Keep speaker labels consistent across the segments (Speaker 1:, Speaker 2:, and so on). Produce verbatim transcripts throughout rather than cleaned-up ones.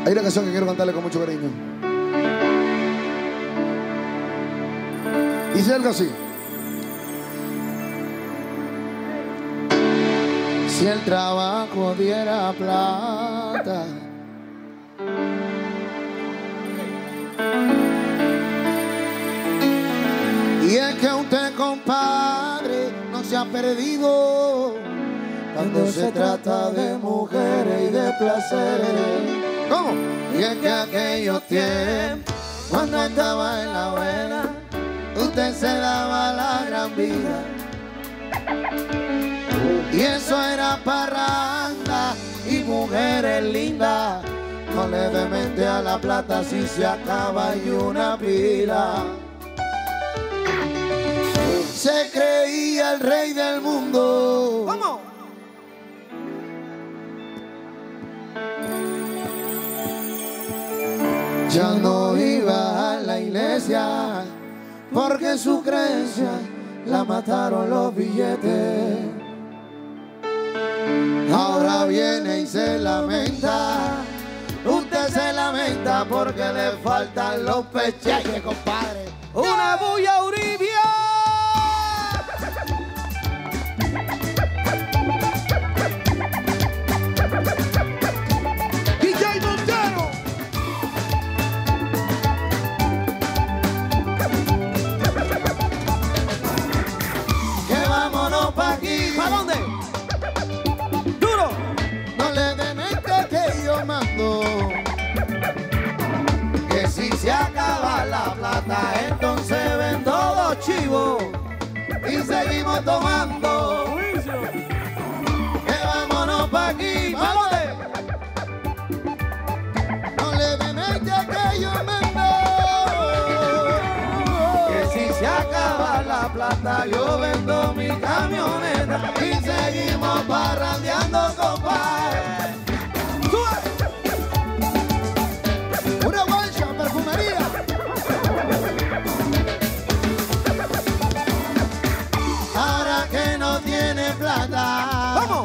Speaker 1: Hay una canción que quiero cantarle con mucho cariño. Dice algo así. Si el trabajo diera plata, y es que usted, compadre, no se ha perdido cuando se trata de mujeres y de placeres. ¿Cómo? Y es que aquellos tiempos, cuando estaba en la buena, usted se daba la gran vida. Y eso era parranda y mujeres lindas. No le dé mente a la plata si se acaba y una pila. Se creía el rey del mundo.
Speaker 2: ¿Cómo?
Speaker 1: Ya no iba a la iglesia porque su creencia la mataron los billetes. Ahora viene y se lamenta. Usted se lamenta porque le faltan los pecheques, compadre.
Speaker 2: Una bulla Uribia. D J Montero.
Speaker 1: Que vámonos pa' aquí.
Speaker 2: ¿Para dónde? Duro.
Speaker 1: No le dé mente que yo mando. Que si se acaba la plata, entonces vendo dos chivos y seguimos tomando. Que vámonos pa' aquí.
Speaker 2: ¿Para dónde?
Speaker 1: No le dé mente que yo mando. Que si se acaba la plata, yo vendo mi camioneta y seguimos parrandeando, compadre. Una guancha, perfumería. Ahora que no tiene plata.
Speaker 2: ¿Cómo?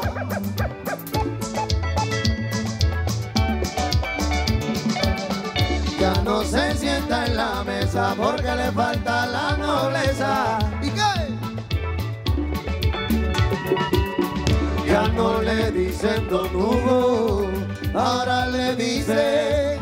Speaker 1: Ya no se sienta en la mesa porque le falta la nobleza. ¿Y qué? Ya no le dicen Don Hugo, ahora le dice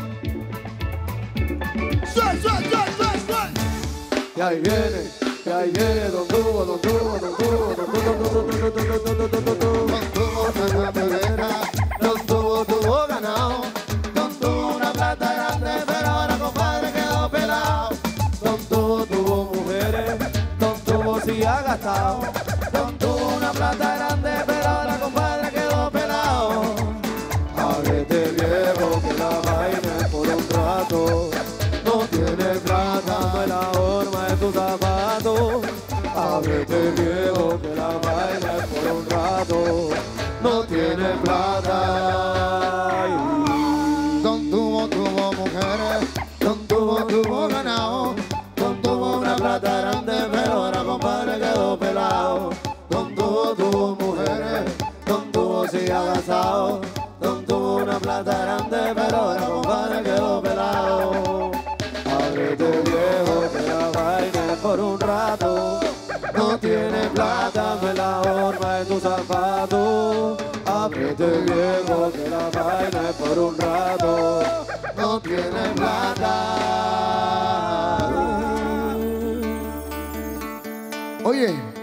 Speaker 1: ¡Suel, suel, suel, suel, suel! Y ahí viene, y ahí viene Don Hugo, Don Hugo, Don Hugo, Don Hugo, Don Hugo, Don Hugo, Don Hugo, Don Hugo, Don Hugo, tuvo ganado. Don tuvo una plata grande, pero ahora, compadre, quedó pelado. Don tuvo, tuvo mujeres, Don tuvo sí ha gastado. Don tuvo una plata grande, pero ahora, compadre, quedó pelado. Ábrete, viejo, que la vaina es por un rato. No tiene plata, no es la horma de tus zapatos. Ábrete, viejo, que la vaina es por un rato. No tiene plata. Don tuvo, tuvo mujeres, Don tuvo, tuvo ganado. Don tuvo una plata grande, pero ahora, compadre, quedó pelado. Don tuvo, tuvo mujeres, Don tuvo sí agasado. Don tuvo una plata grande, pero ahora, compadre, quedó pelado. Ábrete, viejo, que la vaina es por un rato. No tiene plata, no es la horma de tus zapatos. Ábrete, viejo, que la vaina es por un rato. No tiene plata. Oye.